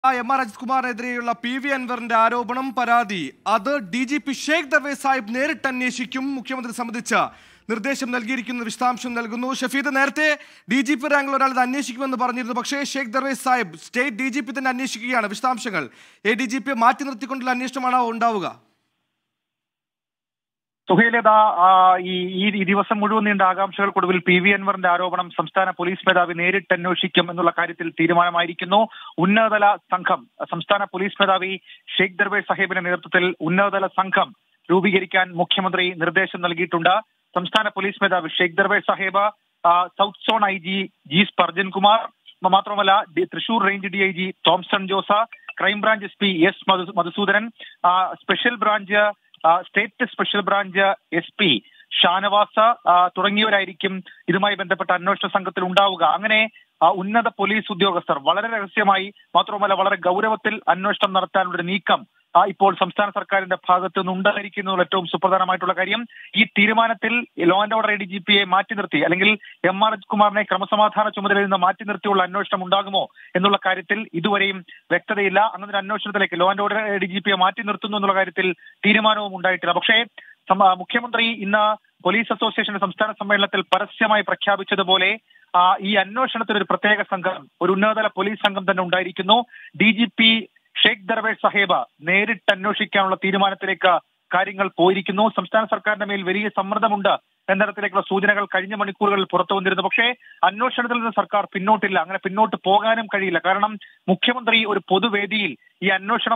M R Ajith കുമാറിനെതിരെയുള്ള P V അൻവറിന്റെ ആരോപണം പരാതി അത് D G P Sheikh Darvesh Sahib നേരിട്ട് അന്വേഷിക്കും. മുഖ്യമന്ത്രി സംബന്ധിച്ച നിർദ്ദേശം നൽകിയിരിക്കുന്ന വിശദാംശം നൽകുന്നു. ഷഫീദ്, നേരത്തെ ഡി ജി പി റാങ്കിൽ ഒരാൾ ഇത് അന്വേഷിക്കുമെന്ന് പറഞ്ഞിരുന്നു. പക്ഷേ Sheikh Darvesh Sahib state D G P തന്നെ അന്വേഷിക്കുകയാണ്. വിശദാംശങ്ങൾ എ ഡി ജി പിയെ മാറ്റി നിർത്തിക്കൊണ്ടുള്ള അന്വേഷണമാണോ ഉണ്ടാവുക? സുഹേലേത, ഈ ദിവസം മുഴുവൻ നീണ്ട ആകാംക്ഷകൾക്കൊടുവിൽ പി വി അൻവറിന്റെ ആരോപണം സംസ്ഥാന പോലീസ് മേധാവി നേരിട്ട് അന്വേഷിക്കും എന്നുള്ള കാര്യത്തിൽ തീരുമാനമായിരിക്കുന്നു. ഉന്നതതല സംഘം, സംസ്ഥാന പോലീസ് മേധാവി ഷേഖ് ദർവേസ് സാഹിബിന്റെ നേതൃത്വത്തിൽ ഉന്നതതല സംഘം രൂപീകരിക്കാൻ മുഖ്യമന്ത്രി നിർദ്ദേശം നൽകിയിട്ടുണ്ട്. സംസ്ഥാന പോലീസ് മേധാവി Sheikh Darvesh Saheb, south zone I G Sparjan Kumar, മാത്രമല്ല Thrissur range D I G Thomson Jose, crime branch S P S Madhusoodanan, special branch state special branch S P Shanavas തുടങ്ങിയവരായിരിക്കും ഇതുമായി ബന്ധപ്പെട്ട അന്വേഷണ സംഘത്തിൽ ഉണ്ടാവുക. അങ്ങനെ ഉന്നത പോലീസ് ഉദ്യോഗസ്ഥർ വളരെ രഹസ്യമായി, മാത്രമല്ല വളരെ ഗൗരവത്തിൽ അന്വേഷണം നടത്താനുള്ള നീക്കം ഇപ്പോൾ സംസ്ഥാന സർക്കാരിന്റെ ഭാഗത്ത് നിന്ന് ഉണ്ടായിരിക്കുന്ന ഏറ്റവും സുപ്രധാനമായിട്ടുള്ള കാര്യം. ഈ തീരുമാനത്തിൽ law and order A D G പിയെ മാറ്റി നിർത്തി, അല്ലെങ്കിൽ എം ആർ അജിത് കുമാറിനെ ക്രമസമാധാന ചുമതലയിൽ നിന്ന് മാറ്റി നിർത്തിയുള്ള അന്വേഷണം ഉണ്ടാകുമോ എന്നുള്ള കാര്യത്തിൽ ഇതുവരെയും വ്യക്തതയില്ല. അങ്ങനെ ഒരു അന്വേഷണത്തിലേക്ക് law and order A D G പിയെ മാറ്റി നിർത്തുന്നു എന്നുള്ള കാര്യത്തിൽ തീരുമാനവും ഉണ്ടായിട്ടില്ല. പക്ഷേ മുഖ്യമന്ത്രി ഇന്ന് പോലീസ് അസോസിയേഷന്റെ സംസ്ഥാന സമ്മേളനത്തിൽ പരസ്യമായി പ്രഖ്യാപിച്ചതുപോലെ ഈ അന്വേഷണത്തിന് ഒരു പ്രത്യേക സംഘം, ഒരു ഉന്നതതല പോലീസ് സംഘം തന്നെ ഉണ്ടായിരിക്കുന്നു. D G P Sheikh Darvesh Sahib നേരിട്ട് അന്വേഷിക്കാനുള്ള തീരുമാനത്തിലേക്ക് കാര്യങ്ങൾ പോയിരിക്കുന്നു. സംസ്ഥാന സർക്കാരിന്റെ മേൽ വലിയ സമ്മർദ്ദമുണ്ട് എന്ന തരത്തിലേക്കുള്ള സൂചനകൾ കഴിഞ്ഞ മണിക്കൂറുകളിൽ പുറത്തു വന്നിരുന്നു. പക്ഷേ അന്വേഷണത്തിൽ നിന്ന് സർക്കാർ പിന്നോട്ടില്ല, അങ്ങനെ പിന്നോട്ട് പോകാനും കഴിയില്ല. കാരണം മുഖ്യമന്ത്രി ഒരു പൊതുവേദിയിൽ ഈ അന്വേഷണം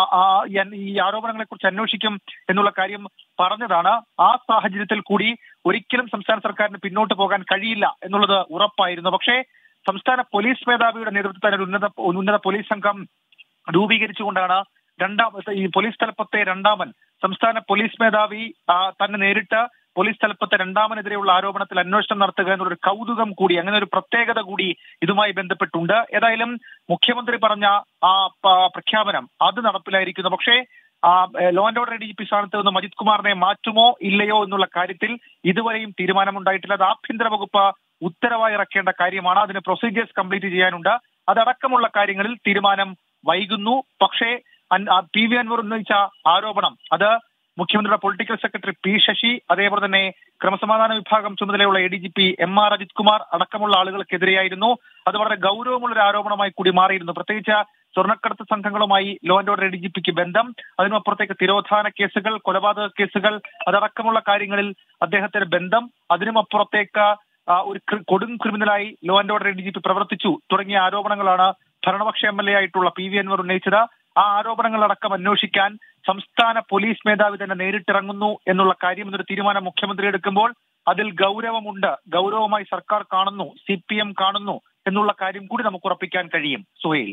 ഈ ആരോപണങ്ങളെ കുറിച്ച് അന്വേഷിക്കും എന്നുള്ള കാര്യം പറഞ്ഞതാണ്. ആ സാഹചര്യത്തിൽ കൂടി ഒരിക്കലും സംസ്ഥാന സർക്കാരിന് പിന്നോട്ട് പോകാൻ കഴിയില്ല എന്നുള്ളത് ഉറപ്പായിരുന്നു. പക്ഷേ സംസ്ഥാന പോലീസ് മേധാവിയുടെ നേതൃത്വത്തിൽ ഉന്നത പോലീസ് സംഘം രൂപീകരിച്ചുകൊണ്ടാണ് ഈ പോലീസ് തലപ്പത്തെ രണ്ടാമൻ സംസ്ഥാന പോലീസ് മേധാവി തന്നെ നേരിട്ട് പോലീസ് തലപ്പത്തെ രണ്ടാമനെതിരെയുള്ള ആരോപണത്തിൽ അന്വേഷണം നടത്തുക എന്നുള്ളൊരു കൗതുകം കൂടി, അങ്ങനെ ഒരു പ്രത്യേകത കൂടി ഇതുമായി ബന്ധപ്പെട്ടുണ്ട്. ഏതായാലും മുഖ്യമന്ത്രി പറഞ്ഞ ആ പ്രഖ്യാപനം അത് നടപ്പിലായിരിക്കുന്നു. പക്ഷേ law and order D G P സ്ഥാനത്ത് നിന്ന് അജിത് കുമാറിനെ മാറ്റുമോ ഇല്ലയോ എന്നുള്ള കാര്യത്തിൽ ഇതുവരെയും തീരുമാനമുണ്ടായിട്ടില്ല. അത് ആഭ്യന്തര വകുപ്പ് ഉത്തരവായി ഇറക്കേണ്ട കാര്യമാണ്. അതിന് പ്രൊസീജിയേഴ്സ് കംപ്ലീറ്റ് ചെയ്യാനുണ്ട്. അതടക്കമുള്ള കാര്യങ്ങളിൽ തീരുമാനം വൈകുന്നു. പക്ഷേ പി വി അൻവർ ഉന്നയിച്ച ആരോപണം അത് മുഖ്യമന്ത്രിയുടെ പൊളിറ്റിക്കൽ സെക്രട്ടറി പി ശശി, അതേപോലെ തന്നെ ക്രമസമാധാന വിഭാഗം ചുമതലയുള്ള A D G P M R Ajith Kumar അടക്കമുള്ള ആളുകൾക്കെതിരെയായിരുന്നു. അത് വളരെ ഗൗരവമുള്ള ഒരു ആരോപണമായി കൂടി മാറിയിരുന്നു. പ്രത്യേകിച്ച് സ്വർണ്ണക്കടത്ത് സംഘങ്ങളുമായി law and order A D G പിക്ക് ബന്ധം, അതിനുമപ്പുറത്തേക്ക് തിരോധാന കേസുകൾ, കൊലപാതക കേസുകൾ, അതടക്കമുള്ള കാര്യങ്ങളിൽ അദ്ദേഹത്തിന്റെ ബന്ധം, അതിനുമപ്പുറത്തേക്ക് ഒരു കൊടും ക്രിമിനലായി law and order A D G P പ്രവർത്തിച്ചു തുടങ്ങിയ ആരോപണങ്ങളാണ് ഭരണപക്ഷ എം എൽ എ ആയിട്ടുള്ള പി വി അൻവർ ഉന്നയിച്ചത്. ആ ആരോപണങ്ങളടക്കം അന്വേഷിക്കാൻ സംസ്ഥാന പോലീസ് മേധാവി തന്നെ നേരിട്ടിറങ്ങുന്നു എന്നുള്ള കാര്യം എന്നൊരു തീരുമാനം മുഖ്യമന്ത്രി എടുക്കുമ്പോൾ അതിൽ ഗൗരവമുണ്ട്, ഗൗരവമായി സർക്കാർ കാണുന്നു, CPM കാണുന്നു എന്നുള്ള കാര്യം കൂടി നമുക്ക് ഉറപ്പിക്കാൻ കഴിയും. സുഹൈൽ,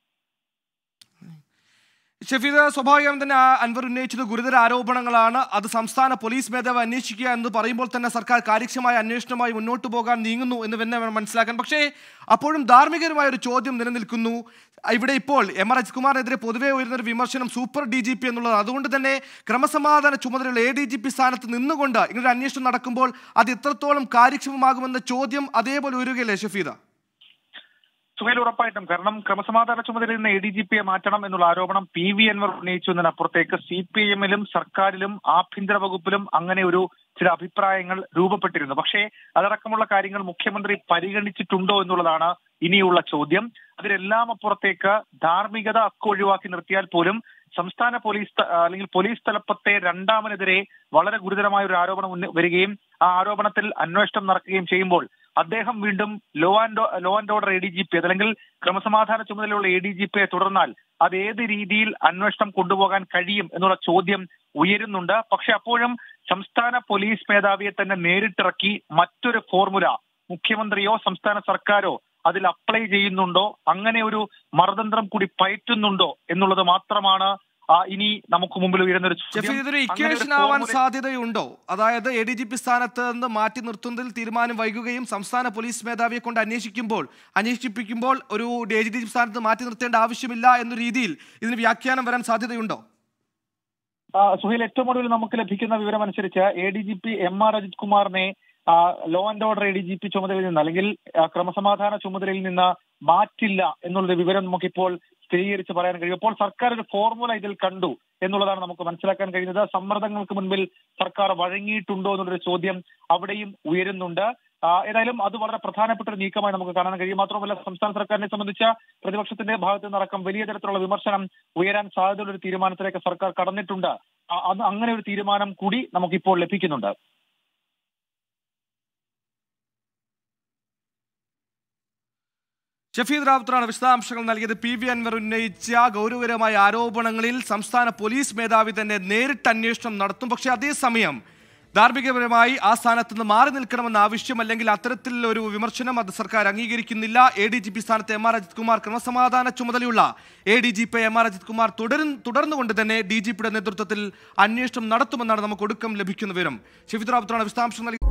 ഷഫീദ്, സ്വാഭാവികം തന്നെ അൻവർ ഉന്നയിച്ചത് ഗുരുതര ആരോപണങ്ങളാണ്. അത് സംസ്ഥാന പോലീസ് മേധാവി അന്വേഷിക്കുക എന്ന് പറയുമ്പോൾ തന്നെ സർക്കാർ കാര്യക്ഷമമായ അന്വേഷണമായി മുന്നോട്ട് പോകാൻ നീങ്ങുന്നു എന്ന് തന്നെ വേണം മനസ്സിലാക്കാൻ. പക്ഷേ അപ്പോഴും ധാർമ്മികമായ ഒരു ചോദ്യം നിലനിൽക്കുന്നു. ഇവിടെ ഇപ്പോൾ എം ആർ അജിത് കുമാറിനെതിരെ പൊതുവെ ഉയരുന്നൊരു വിമർശനം സൂപ്പർ ഡി ജി പി എന്നുള്ളത്. അതുകൊണ്ട് തന്നെ ക്രമസമാധാന ചുമതലയുള്ള എ ഡി ജി പി സ്ഥാനത്ത് നിന്നുകൊണ്ട് ഇങ്ങനൊരു അന്വേഷണം നടക്കുമ്പോൾ അത് എത്രത്തോളം കാര്യക്ഷമമാകുമെന്ന ചോദ്യം അതേപോലെ ഉയരുകയല്ലേ ഷഫീദ? സുഹേൽ, ഉറപ്പായിട്ടും. കാരണം ക്രമസമാധാന ചുമതലയിൽ നിന്ന് എ ഡി ജി പിയെ മാറ്റണം എന്നുള്ള ആരോപണം പി വി അൻവർ ഉന്നയിച്ചു എന്നതിനപ്പുറത്തേക്ക് CPM-ലും സർക്കാരിലും ആഭ്യന്തര വകുപ്പിലും അങ്ങനെ ഒരു ചില അഭിപ്രായങ്ങൾ രൂപപ്പെട്ടിരുന്നു. പക്ഷേ അതടക്കമുള്ള കാര്യങ്ങൾ മുഖ്യമന്ത്രി പരിഗണിച്ചിട്ടുണ്ടോ എന്നുള്ളതാണ് ഇനിയുള്ള ചോദ്യം. അതിലെല്ലാം അപ്പുറത്തേക്ക് ധാർമ്മികത ഒഴിവാക്കി നിർത്തിയാൽ പോലും സംസ്ഥാന പോലീസ് അല്ലെങ്കിൽ പോലീസ് തലപ്പത്തെ രണ്ടാമനെതിരെ വളരെ ഗുരുതരമായ ഒരു ആരോപണം വരികയും ആ ആരോപണത്തിൽ അന്വേഷണം നടക്കുകയും ചെയ്യുമ്പോൾ അദ്ദേഹം വീണ്ടും law and order A D G P അല്ലെങ്കിൽ ക്രമസമാധാന ചുമതലയുള്ള എ ഡി ജി പിയെ തുടർന്നാൽ അത് ഏത് രീതിയിൽ അന്വേഷണം കൊണ്ടുപോകാൻ കഴിയും എന്നുള്ള ചോദ്യം ഉയരുന്നുണ്ട്. പക്ഷെ അപ്പോഴും സംസ്ഥാന പോലീസ് മേധാവിയെ തന്നെ നേരിട്ടിറക്കി മറ്റൊരു ഫോർമുല മുഖ്യമന്ത്രിയോ സംസ്ഥാന സർക്കാരോ അതിൽ അപ്ലൈ ചെയ്യുന്നുണ്ടോ, അങ്ങനെ ഒരു മറുതന്ത്രം കൂടി പയറ്റുന്നുണ്ടോ എന്നുള്ളത് മാത്രമാണ് ഇനി നമുക്ക് മുമ്പിൽ ഉയരുന്ന ഒരു ചോദ്യം. ഇതൊരു ഇക്വേഷൻ ആവാൻ സാധ്യതയുണ്ടോ? അതായത് എ ഡി ജി പി സ്ഥാനത്ത് നിന്ന് മാറ്റി നിർത്തുന്നതിൽ തീരുമാനം വൈകുകയും സംസ്ഥാന പോലീസ് മേധാവിയെ കൊണ്ട് അന്വേഷിപ്പിക്കുമ്പോൾ ഒരു എ ഡി ജി പി സ്ഥാനത്ത് മാറ്റി നിർത്തേണ്ട ആവശ്യമില്ല എന്ന രീതിയിൽ ഇതിന് വ്യാഖ്യാനം വരാൻ സാധ്യതയുണ്ടോ? സുഹൈൽ, ഏറ്റവും ഒടുവിൽ നമുക്ക് ലഭിക്കുന്ന വിവരം അനുസരിച്ച് A D G P M R Ajith കുമാറിനെ law and order A D G P ചുമതലയിൽ നിന്ന് അല്ലെങ്കിൽ ക്രമസമാധാന ചുമതലയിൽ നിന്ന് മാറ്റില്ല എന്നുള്ളൊരു വിവരം നമുക്കിപ്പോൾ സ്ഥിരീകരിച്ച് പറയാൻ കഴിയും. അപ്പോൾ സർക്കാർ ഒരു ഫോർമുല ഇതിൽ കണ്ടു എന്നുള്ളതാണ് നമുക്ക് മനസ്സിലാക്കാൻ കഴിയുന്നത്. സമ്മർദ്ദങ്ങൾക്ക് മുൻപിൽ സർക്കാർ വഴങ്ങിയിട്ടുണ്ടോ എന്നുള്ളൊരു ചോദ്യം അവിടെയും ഉയരുന്നുണ്ട്. ഏതായാലും അത് വളരെ പ്രധാനപ്പെട്ട ഒരു നീക്കമായി നമുക്ക് കാണാൻ കഴിയും. മാത്രമല്ല, സംസ്ഥാന സർക്കാരിനെ സംബന്ധിച്ച പ്രതിപക്ഷത്തിന്റെ ഭാഗത്തു നിന്നടക്കം വലിയ തരത്തിലുള്ള വിമർശനം ഉയരാൻ സാധ്യതയുള്ള ഒരു തീരുമാനത്തിലേക്ക് സർക്കാർ കടന്നിട്ടുണ്ട്. അങ്ങനെ ഒരു തീരുമാനം കൂടി നമുക്കിപ്പോൾ ലഭിക്കുന്നുണ്ട്. ഷഫീദ് റാവുത്തറാണ് വിശദാംശങ്ങൾ നൽകിയത്. പി വി അൻവർ ഉന്നയിച്ച ഗൗരവകരമായ ആരോപണങ്ങളിൽ സംസ്ഥാന പോലീസ് മേധാവി തന്നെ നേരിട്ട് അന്വേഷണം നടത്തും. പക്ഷേ അതേസമയം ധാർമ്മികപരമായി ആ സ്ഥാനത്ത് നിന്ന് മാറി നിൽക്കണമെന്ന ആവശ്യം അല്ലെങ്കിൽ അത്തരത്തിലൊരു വിമർശനം അത് സർക്കാർ അംഗീകരിക്കുന്നില്ല. ADGP സ്ഥാനത്ത് MR അജിത് കുമാർ, ക്രമസമാധാന ചുമതലയുള്ള ADGP MR അജിത് കുമാർ തുടർന്നുകൊണ്ട് തന്നെ DGPയുടെ നേതൃത്വത്തിൽ അന്വേഷണം നടത്തുമെന്നാണ് നമുക്ക് ഒടുക്കം ലഭിക്കുന്ന വിവരം. ഷഫീദ് റാവുത്തറാണ് വിശദാംശങ്ങൾ നൽകിയത്.